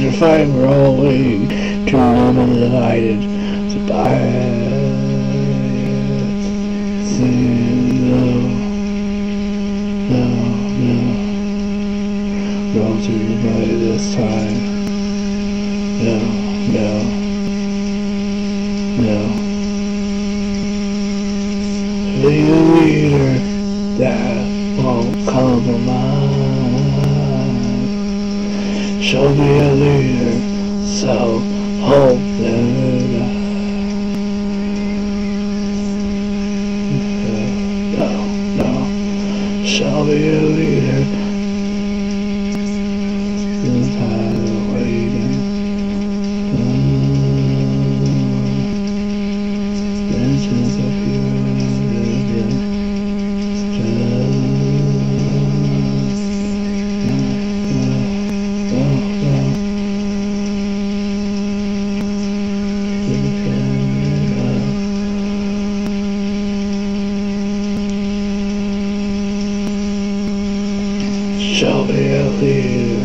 to fight rolling to eliminated the bias. No, roll to your body this time. No. Be a leader that won't compromise. She'll be a leader, so hope that no. She'll be a leader. I'm tired of waiting. Mentions of you. Shall be a leader.